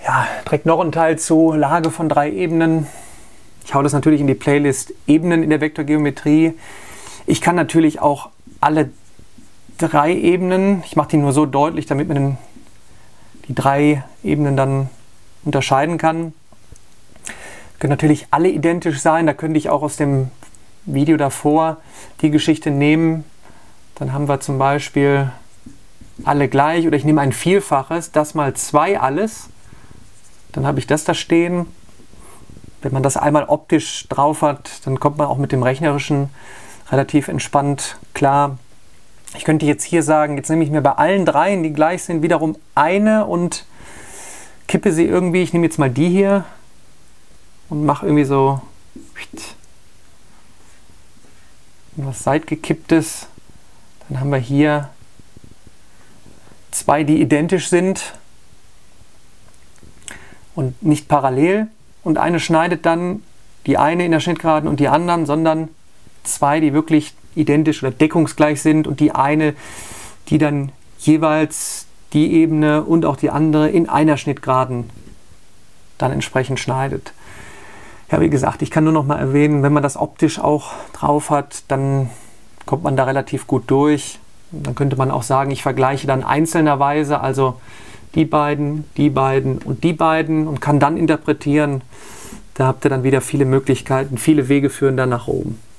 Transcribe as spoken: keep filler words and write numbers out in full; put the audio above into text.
Ja, direkt noch ein Teil zu Lage von drei Ebenen. Ich hau das natürlich in die Playlist Ebenen in der Vektorgeometrie. Ich kann natürlich auch alle drei Ebenen, ich mache die nur so deutlich, damit man die drei Ebenen dann unterscheiden kann. Können natürlich alle identisch sein, da könnte ich auch aus dem Video davor die Geschichte nehmen. Dann haben wir zum Beispiel alle gleich, oder ich nehme ein Vielfaches, das mal zwei alles. Dann habe ich das da stehen. Wenn man das einmal optisch drauf hat, dann kommt man auch mit dem Rechnerischen relativ entspannt klar. Ich könnte jetzt hier sagen, jetzt nehme ich mir bei allen dreien, die gleich sind, wiederum eine und kippe sie irgendwie. Ich nehme jetzt mal die hier und mache irgendwie so was seitgekipptes. Dann haben wir hier zwei, die identisch sind und nicht parallel. Und eine schneidet dann die eine in der Schnittgeraden und die anderen, sondern zwei, die wirklich identisch oder deckungsgleich sind und die eine, die dann jeweils die Ebene und auch die andere in einer Schnittgeraden dann entsprechend schneidet. Ja, wie gesagt, ich kann nur noch mal erwähnen, wenn man das optisch auch drauf hat, dann kommt man da relativ gut durch. Dann könnte man auch sagen, ich vergleiche dann einzelnerweise, also die beiden, die beiden und die beiden und kann dann interpretieren. Da habt ihr dann wieder viele Möglichkeiten, viele Wege führen dann nach oben.